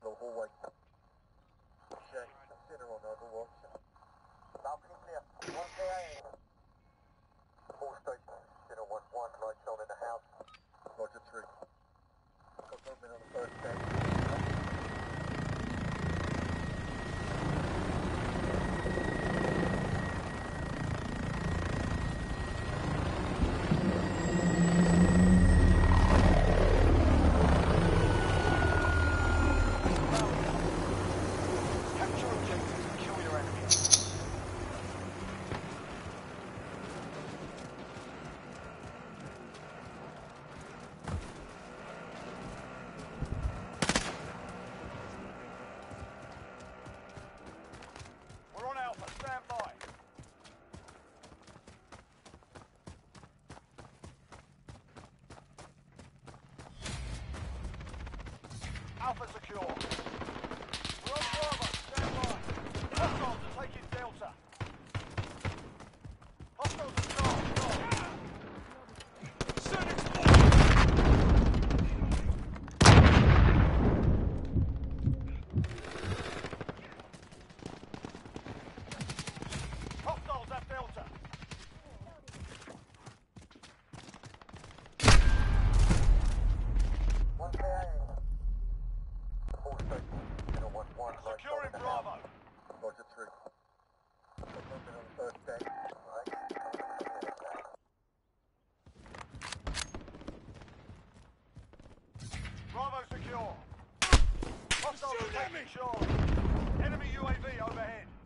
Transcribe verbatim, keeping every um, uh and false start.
Tango hallway. Check. Center on overwatch. Balcony clear. one K A. All stations. Center one one. Lights on in the house. Roger three. Got movement on the first deck. Alpha secure. We're on Bravo. Stand by. Hostiles are taking Delta. Hostiles are strong. Send Hostiles at Delta. one K A. Securing Bravo. Roger three. Got movement on the first deck. Right. Bravo secure. Hostiles are taking shore. Enemy U A V overhead.